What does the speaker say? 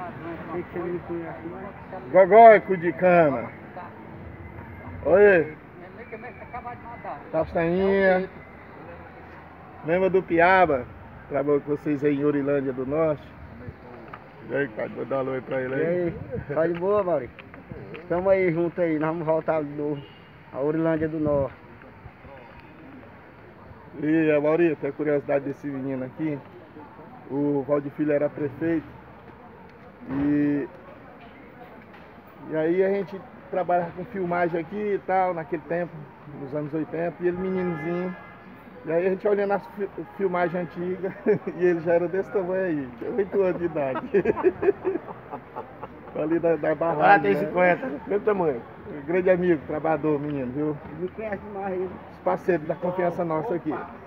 Sei que você me conhece, mas... Gogóico de cana. Oi. Castanhinha. Lembra do Piaba? Trabalhou com vocês aí em Urilândia do Norte. E aí, pai, vou dar um alô pra ele aí. E aí, tá de boa, Mauri? Tamo aí junto aí, nós vamos voltar de novo. A Urilândia do Norte. E a Mauri, tem curiosidade desse menino aqui. O Valdir Filho era prefeito. E aí a gente trabalhava com filmagem aqui e tal, naquele tempo, nos anos 80, e ele meninozinho. E aí a gente olhando as filmagens antigas, e ele já era desse tamanho aí, tinha 8 anos de idade. Ali da barragem. Ah, tem 50, mesmo tamanho. Grande amigo, trabalhador, menino, viu? Me conhece demais ele. Os parceiros da confiança nossa aqui.